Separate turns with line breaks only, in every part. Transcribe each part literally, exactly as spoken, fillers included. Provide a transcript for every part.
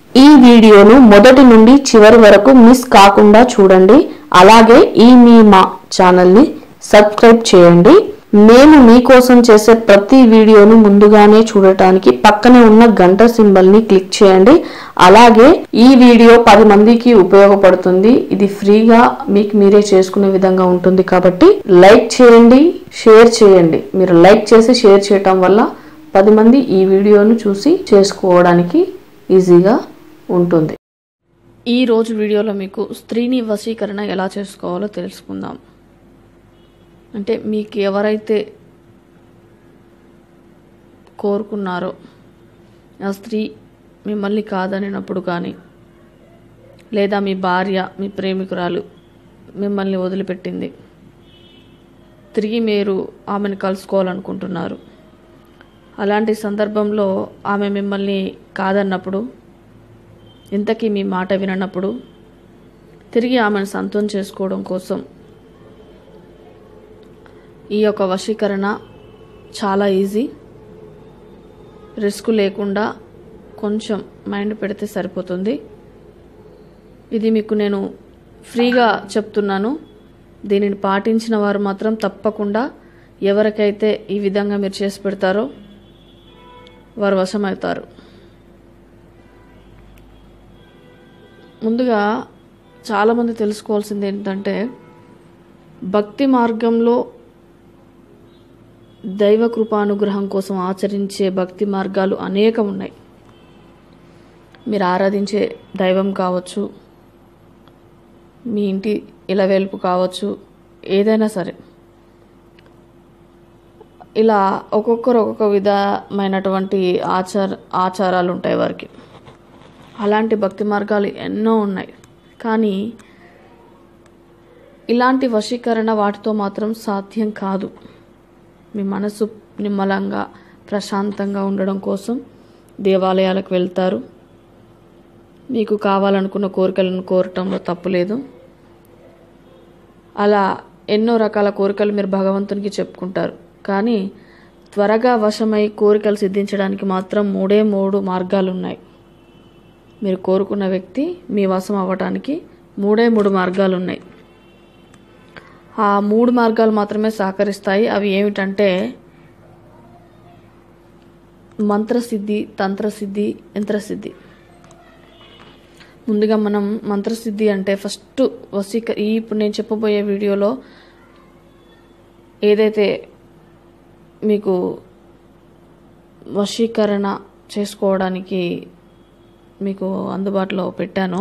ఈ వీడియోను మొదటి నుండి చివరి వరకు మిస్ కాకుండా చూడండి. అలాగే ఈ మీ మా ఛానల్ని సబ్స్క్రైబ్ చేయండి. మేము మీకోసం చేసే ప్రతి వీడియోను ముందుగానే చూడటానికి పక్కనే ఉన్న గంట సింబల్ని క్లిక్ చేయండి. అలాగే ఈ వీడియో పది మందికి ఉపయోగపడుతుంది. ఇది ఫ్రీగా మీకు మీరే చేసుకునే విధంగా ఉంటుంది కాబట్టి లైక్ చేయండి, షేర్ చేయండి. మీరు లైక్ చేసి షేర్ చేయటం వల్ల పది మంది ఈ వీడియోను చూసి చేసుకోవడానికి ఈజీగా ఉంటుంది. ఈ రోజు వీడియోలో మీకు స్త్రీని వశీకరణ ఎలా చేసుకోవాలో తెలుసుకుందాం. అంటే మీకు ఎవరైతే కోరుకున్నారో ఆ స్త్రీ మిమ్మల్ని కాదనినప్పుడు కానీ, లేదా మీ భార్య మీ ప్రేమికురాలు మిమ్మల్ని వదిలిపెట్టింది, తిరిగి మీరు ఆమెను కలుసుకోవాలనుకుంటున్నారు. అలాంటి సందర్భంలో ఆమె మిమ్మల్ని కాదన్నప్పుడు, ఇంతకీ మీ మాట విననప్పుడు తిరిగి ఆమెను సొంతం చేసుకోవడం కోసం ఈ యొక్క వశీకరణ చాలా ఈజీ. రిస్క్ లేకుండా కొంచెం మైండ్ పెడితే సరిపోతుంది. ఇది మీకు నేను ఫ్రీగా చెప్తున్నాను. దీనిని పాటించిన వారు మాత్రం తప్పకుండా ఎవరికైతే ఈ విధంగా మీరు చేసి పెడతారో వారు వశమవుతారు. ముందుగా చాలామంది తెలుసుకోవాల్సింది ఏంటంటే, భక్తి మార్గంలో దైవ కృపానుగ్రహం కోసం ఆచరించే భక్తి మార్గాలు అనేకం ఉన్నాయి. మీరు ఆరాధించే దైవం కావచ్చు, మీ ఇంటి ఇలవేల్పు కావచ్చు, ఏదైనా సరే ఇలా ఒక్కొక్కరు ఒక్కొక్క విధమైనటువంటి ఆచార ఆచారాలు ఉంటాయి వారికి. అలాంటి భక్తి మార్గాలు ఎన్నో ఉన్నాయి. కానీ ఇలాంటి వశీకరణ వాటితో మాత్రం సాధ్యం కాదు. మీ మనసు నిమ్మలంగా ప్రశాంతంగా ఉండడం కోసం దేవాలయాలకు వెళ్తారు. మీకు కావాలనుకున్న కోరికలను కోరటంలో తప్పులేదు. అలా ఎన్నో రకాల కోరికలు మీరు భగవంతునికి చెప్పుకుంటారు. కానీ త్వరగా వశమై కోరికలు సిద్ధించడానికి మాత్రం మూడే మూడు మార్గాలు ఉన్నాయి. మీరు కోరుకున్న వ్యక్తి మీ వశం అవ్వటానికి మూడే మూడు మార్గాలు ఉన్నాయి. ఆ మూడు మార్గాలు మాత్రమే సహకరిస్తాయి. అవి ఏమిటంటే మంత్రసిద్ధి, తంత్రసిద్ధి, యంత్రసిద్ధి. ముందుగా మనం మంత్రసిద్ధి అంటే ఫస్ట్ వశీక ఈ ఇప్పుడు నేను చెప్పబోయే వీడియోలో ఏదైతే మీకు వశీకరణ చేసుకోవడానికి మీకు అందుబాటులో పెట్టానో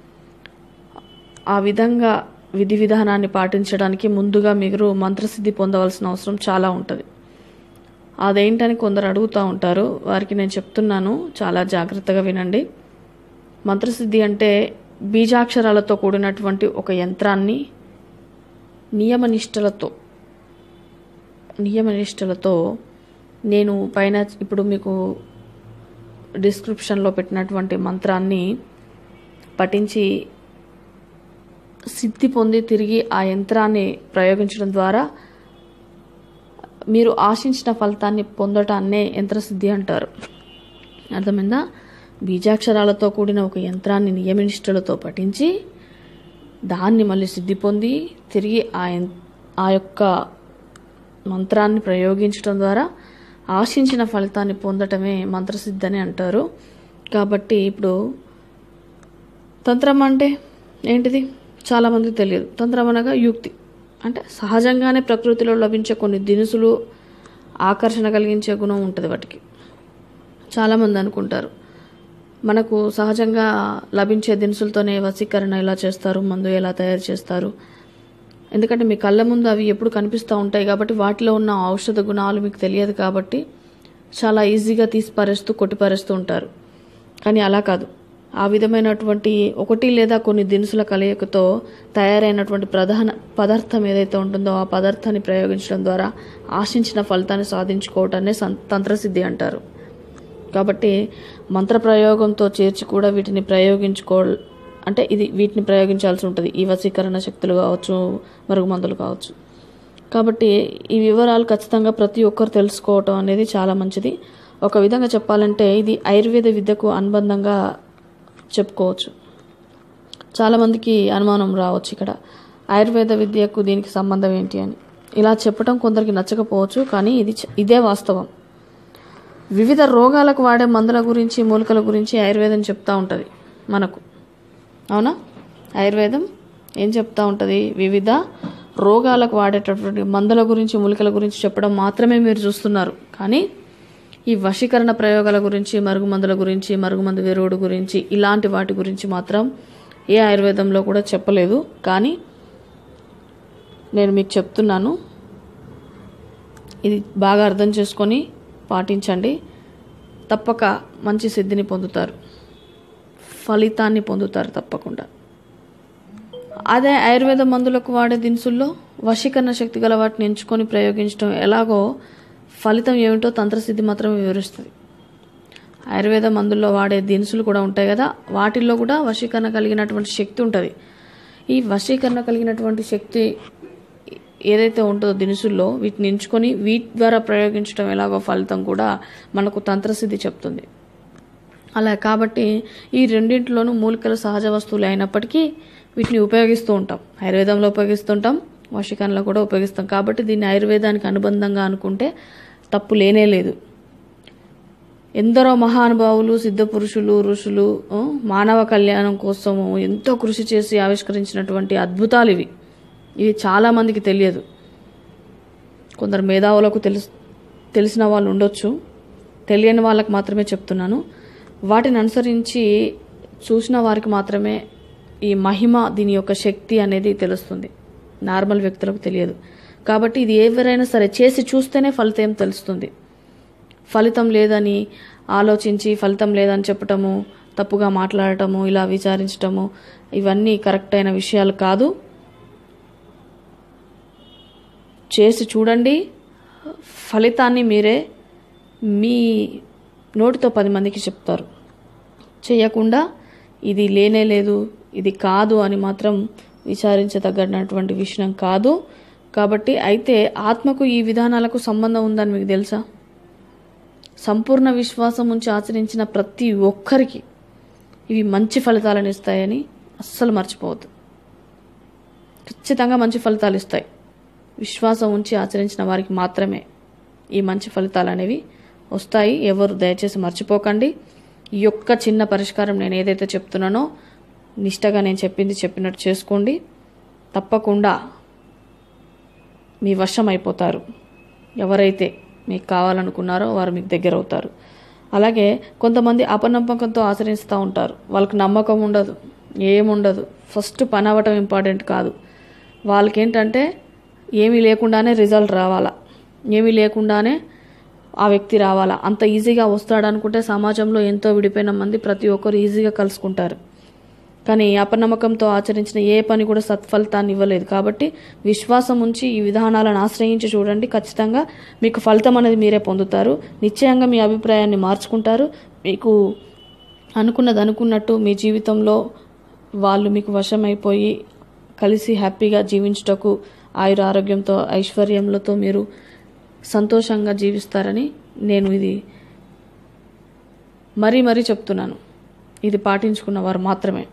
ఆ విధంగా విధి విధానాన్ని పాటించడానికి ముందుగా మీరు మంత్రసిద్ధి పొందవలసిన అవసరం చాలా ఉంటుంది. అదేంటని కొందరు అడుగుతూ ఉంటారు. వారికి నేను చెప్తున్నాను, చాలా జాగ్రత్తగా వినండి. మంత్రసిద్ధి అంటే బీజాక్షరాలతో కూడినటువంటి ఒక యంత్రాన్ని నియమనిష్టలతో నియమనిష్టలతో నేను పైన ఇప్పుడు మీకు డిస్క్రిప్షన్లో పెట్టినటువంటి మంత్రాన్ని పఠించి సిద్ధి పొంది తిరిగి ఆ యంత్రాన్ని ప్రయోగించడం ద్వారా మీరు ఆశించిన ఫలితాన్ని పొందటాన్నే యంత్రసిద్ధి అంటారు. అర్థమైందా? బీజాక్షరాలతో కూడిన ఒక యంత్రాన్ని నియమనిష్టలతో పఠించి దాన్ని మళ్ళీ సిద్ధి పొంది తిరిగి ఆ ఆ యొక్క మంత్రాన్ని ప్రయోగించడం ద్వారా ఆశించిన ఫలితాన్ని పొందటమే మంత్రసిద్ధి అని అంటారు. కాబట్టి ఇప్పుడు తంత్రం అంటే ఏంటిది చాలామందికి తెలియదు. తంత్రం అనగా యుక్తి, అంటే సహజంగానే ప్రకృతిలో లభించే కొన్ని దినుసులు ఆకర్షణ కలిగించే గుణం ఉంటుంది వాటికి. చాలామంది అనుకుంటారు మనకు సహజంగా లభించే దినుసులతోనే వశీకరణ ఎలా చేస్తారు, మందు ఎలా తయారు చేస్తారు. ఎందుకంటే మీ కళ్ళ ముందు అవి ఎప్పుడు కనిపిస్తూ ఉంటాయి కాబట్టి వాటిలో ఉన్న ఔషధ గుణాలు మీకు తెలియదు కాబట్టి చాలా ఈజీగా తీసి పారేస్తూ కొట్టిపారేస్తూ ఉంటారు. కానీ అలా కాదు. ఆ విధమైనటువంటి ఒకటి లేదా కొన్ని దినుసుల కలయికతో తయారైనటువంటి ప్రధాన పదార్థం ఏదైతే ఉంటుందో ఆ పదార్థాన్ని ప్రయోగించడం ద్వారా ఆశించిన ఫలితాన్ని సాధించుకోవటాన్ని తంత్రసిద్ధి అంటారు. కాబట్టి మంత్ర ప్రయోగంతో చేర్చి కూడా వీటిని ప్రయోగించుకో అంటే ఇది వీటిని ప్రయోగించాల్సి ఉంటుంది. ఈ వశీకరణ శక్తులు కావచ్చు, మరుగుమందులు కావచ్చు. కాబట్టి ఈ వివరాలు ఖచ్చితంగా ప్రతి ఒక్కరు తెలుసుకోవటం అనేది చాలా మంచిది. ఒక విధంగా చెప్పాలంటే ఇది ఆయుర్వేద విద్యకు అనుబంధంగా చెప్పుకోవచ్చు. చాలామందికి అనుమానం రావచ్చు ఇక్కడ ఆయుర్వేద విద్యకు దీనికి సంబంధం ఏంటి అని. ఇలా చెప్పడం కొందరికి నచ్చకపోవచ్చు, కానీ ఇది ఇదే వాస్తవం. వివిధ రోగాలకు వాడే మందుల గురించి మూలికల గురించి ఆయుర్వేదం చెప్తూ ఉంటుంది మనకు. అవునా? ఆయుర్వేదం ఏం చెప్తూ ఉంటుంది? వివిధ రోగాలకు వాడేటటువంటి మందుల గురించి మూలికల గురించి చెప్పడం మాత్రమే మీరు చూస్తున్నారు. కానీ ఈ వశీకరణ ప్రయోగాల గురించి, మరుగుమందుల గురించి, మరుగుమందు విరుగుడు గురించి, ఇలాంటి వాటి గురించి మాత్రం ఏ ఆయుర్వేదంలో కూడా చెప్పలేదు. కానీ నేను మీకు చెప్తున్నాను, ఇది బాగా అర్థం చేసుకొని పాటించండి. తప్పక మంచి సిద్ధిని పొందుతారు, ఫలితాన్ని పొందుతారు తప్పకుండా. అదే ఆయుర్వేద మందులకు వాడే దినుసుల్లో వశీకరణ శక్తి గల వాటిని ఎంచుకొని ప్రయోగించడం ఎలాగో ఫలితం ఏమిటో తంత్రసిద్ధి మాత్రమే వివరిస్తుంది. ఆయుర్వేద మందుల్లో వాడే దినుసులు కూడా ఉంటాయి కదా, వాటిల్లో కూడా వశీకరణ కలిగినటువంటి శక్తి ఉంటుంది. ఈ వశీకరణ కలిగినటువంటి శక్తి ఏదైతే ఉంటుందో దినుసుల్లో, వీటిని ఎంచుకొని వీటి ద్వారా ప్రయోగించడం ఎలాగో ఫలితం కూడా మనకు తంత్రసిద్ధి చెప్తుంది. అలా కాబట్టి ఈ రెండింటిలోనూ మూలికలు సహజ వస్తువులు అయినప్పటికీ వీటిని ఉపయోగిస్తూ ఉంటాం. ఆయుర్వేదంలో ఉపయోగిస్తుంటాం, వశీకరణలో కూడా ఉపయోగిస్తాం. కాబట్టి దీన్ని ఆయుర్వేదానికి అనుబంధంగా అనుకుంటే తప్పు లేనే లేదు. ఎందరో మహానుభావులు, సిద్ధ పురుషులు, ఋషులు మానవ కళ్యాణం కోసము ఎంతో కృషి చేసి ఆవిష్కరించినటువంటి అద్భుతాలు ఇవి. ఇవి చాలామందికి తెలియదు. కొందరు మేధావులకు తెలుసు తెలిసిన వాళ్ళు ఉండొచ్చు, తెలియని వాళ్ళకి మాత్రమే చెప్తున్నాను. వాటిని అనుసరించి చూసిన వారికి మాత్రమే ఈ మహిమ, దీని యొక్క శక్తి అనేది తెలుస్తుంది. నార్మల్ వ్యక్తులకు తెలియదు. కాబట్టి ఇది ఎవరైనా సరే చేసి చూస్తేనే ఫలితం తెలుస్తుంది. ఫలితం లేదని ఆలోచించి ఫలితం లేదని చెప్పటము, తప్పుగా మాట్లాడటము, ఇలా విచారించటము, ఇవన్నీ కరెక్ట్ అయిన విషయాలు కాదు. చేసి చూడండి, ఫలితాన్ని మీరే మీ నోటితో పది మందికి చెప్తారు. చేయకుండా ఇది లేనే లేదు, ఇది కాదు అని మాత్రం విచారించదగినటువంటి విషయం కాదు. కాబట్టి అయితే ఆత్మకు ఈ విధానాలకు సంబంధం ఉందని మీకు తెలుసా? సంపూర్ణ విశ్వాసం ఉంచి ఆచరించిన ప్రతి ఒక్కరికి ఇవి మంచి ఫలితాలను ఇస్తాయని అస్సలు మర్చిపోవద్దు. ఖచ్చితంగా మంచి ఫలితాలు ఇస్తాయి. విశ్వాసం ఉంచి ఆచరించిన వారికి మాత్రమే ఈ మంచి ఫలితాలు అనేవి వస్తాయి. ఎవరు దయచేసి మర్చిపోకండి. ఈ యొక్క చిన్న పరిష్కారం నేను ఏదైతే చెప్తున్నానో నిష్టగా నేను చెప్పింది చెప్పినట్టు చేసుకోండి. తప్పకుండా మీ వశం అయిపోతారు. ఎవరైతే మీకు కావాలనుకున్నారో వారు మీకు దగ్గర అవుతారు. అలాగే కొంతమంది అపనమ్మకంతో ఆచరిస్తూ ఉంటారు. వాళ్ళకి నమ్మకం ఉండదు, ఏముండదు. ఫస్ట్ పని అవ్వటం ఇంపార్టెంట్ కాదు. వాళ్ళకి ఏంటంటే ఏమీ లేకుండానే రిజల్ట్ రావాలా, ఏమీ లేకుండానే ఆ వ్యక్తి రావాలా. అంత ఈజీగా వస్తాడు అనుకుంటే సమాజంలో ఎంతో విడిపోయిన మంది ప్రతి ఒక్కరు ఈజీగా కలుసుకుంటారు. కానీ అపనమ్మకంతో ఆచరించిన ఏ పని కూడా సత్ఫలితాన్ని ఇవ్వలేదు. కాబట్టి విశ్వాసం ఉంచి ఈ విధానాలను ఆశ్రయించి చూడండి. ఖచ్చితంగా మీకు ఫలితం అనేది మీరే పొందుతారు. నిశ్చయంగా మీ అభిప్రాయాన్ని మార్చుకుంటారు. మీకు అనుకున్నది అనుకున్నట్టు మీ జీవితంలో వాళ్ళు మీకు వశమైపోయి కలిసి హ్యాపీగా జీవించుటకు ఆయుర ఆరోగ్యంతో ఐశ్వర్యములతో మీరు సంతోషంగా జీవిస్తారని నేను ఇది మరీ మరీ చెప్తున్నాను. ఇది పాటించుకున్న వారు మాత్రమే.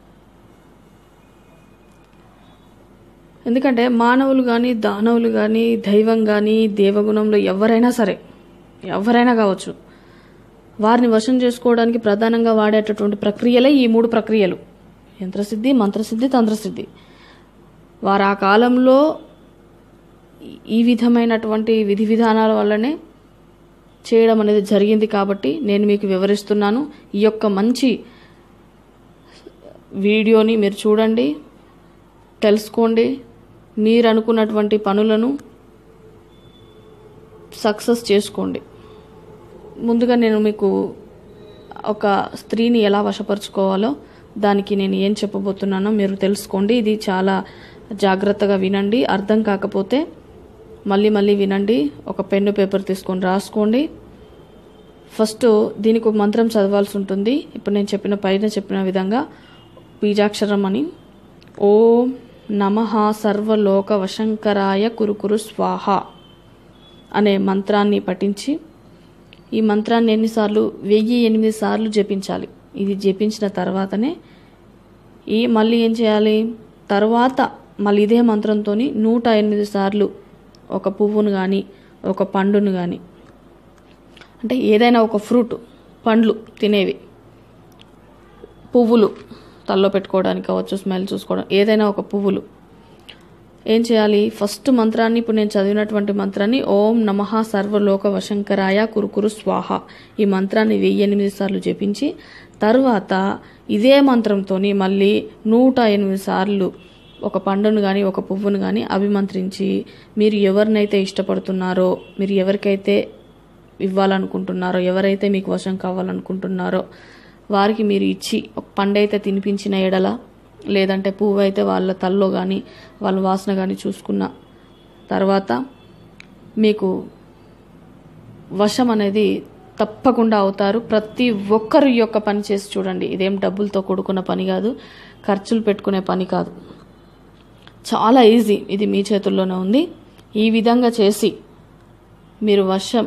ఎందుకంటే మానవులు కానీ, దానవులు కానీ, దైవం కానీ, దేవగుణంలో ఎవరైనా సరే, ఎవరైనా కావచ్చు, వారిని వశం చేసుకోవడానికి ప్రధానంగా వాడేటటువంటి ప్రక్రియలే ఈ మూడు ప్రక్రియలు: యంత్రసిద్ధి, మంత్రసిద్ధి, తంత్రసిద్ధి. వారు ఆ కాలంలో ఈ విధమైనటువంటి విధి విధానాల వల్లనే చేయడం అనేది జరిగింది. కాబట్టి నేను మీకు వివరిస్తున్నాను. ఈ యొక్క మంచి వీడియోని మీరు చూడండి, తెలుసుకోండి. మీరు అనుకున్నటువంటి పనులను సక్సెస్ చేసుకోండి. ముందుగా నేను మీకు ఒక స్త్రీని ఎలా వశపరుచుకోవాలో దానికి నేను ఏం చెప్పబోతున్నానో మీరు తెలుసుకోండి. ఇది చాలా జాగ్రత్తగా వినండి. అర్థం కాకపోతే మళ్ళీ మళ్ళీ వినండి. ఒక పెన్ను పేపర్ తీసుకొని రాసుకోండి. ఫస్ట్ దీనికి ఒక మంత్రం చదవాల్సి ఉంటుంది. ఇప్పుడు నేను చెప్పిన పైన చెప్పిన విధంగా బీజాక్షరం అని ఓం నమః సర్వలోక వశంకరాయ కురుకురు స్వాహ అనే మంత్రాన్ని పఠించి, ఈ మంత్రాన్ని ఎన్నిసార్లు వెయ్యి ఎనిమిది సార్లు జపించాలి. ఇది జపించిన తర్వాతనే ఈ మళ్ళీ ఏం చేయాలి, తర్వాత మళ్ళీ ఇదే మంత్రంతో నూట ఎనిమిది సార్లు ఒక పువ్వును కానీ ఒక పండును కానీ, అంటే ఏదైనా ఒక ఫ్రూట్, పండ్లు తినేవి, పువ్వులు తల్లో పెట్టుకోవడానికి కావచ్చు, స్మెల్ చూసుకోవడం, ఏదైనా ఒక పువ్వులు ఏం చేయాలి, ఫస్ట్ మంత్రాన్ని ఇప్పుడు నేను చదివినటువంటి మంత్రాన్ని ఓం నమః సర్వలోక వశంకరాయ కురుకురు స్వాహ ఈ మంత్రాన్ని వెయ్యి ఎనిమిది సార్లు జపించి తర్వాత ఇదే మంత్రంతో మళ్ళీ నూట ఎనిమిది సార్లు ఒక పండును కానీ ఒక పువ్వును కానీ అభిమంత్రించి మీరు ఎవరినైతే ఇష్టపడుతున్నారో, మీరు ఎవరికైతే ఇవ్వాలనుకుంటున్నారో, ఎవరైతే మీకు వశం కావాలనుకుంటున్నారో వారికి మీరు ఇచ్చి ఒక పండు అయితే తినిపించిన ఎడల, లేదంటే పువ్వు అయితే వాళ్ళ తల్లో కానీ వాళ్ళ వాసన కానీ చూసుకున్న తర్వాత మీకు వశం అనేది తప్పకుండా అవుతారు. ప్రతి ఒక్కరు ఈ యొక్క పని చేసి చూడండి. ఇదేం డబ్బులతో కూడుకున్న పని కాదు, ఖర్చులు పెట్టుకునే పని కాదు, చాలా ఈజీ. ఇది మీ చేతుల్లోనే ఉంది. ఈ విధంగా చేసి మీరు వశం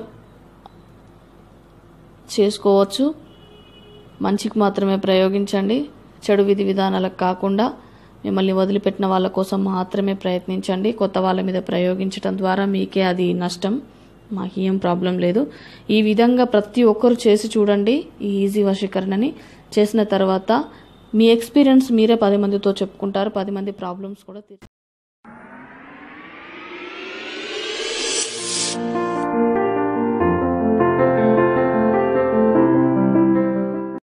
చేసుకోవచ్చు. మంచికి మాత్రమే ప్రయోగించండి, చెడు విధి విధానాలకు కాకుండా మిమ్మల్ని వదిలిపెట్టిన వాళ్ళ కోసం మాత్రమే ప్రయత్నించండి. కొత్త వాళ్ళ మీద ప్రయోగించడం ద్వారా మీకే అది నష్టం, మాకు ఏం ప్రాబ్లం లేదు. ఈ విధంగా ప్రతి ఒక్కరు చేసి చూడండి ఈ ఈజీ వశీకరణని. చేసిన తర్వాత మీ ఎక్స్పీరియన్స్ మీరే పది మందితో చెప్పుకుంటారు, పది మంది ప్రాబ్లమ్స్ కూడా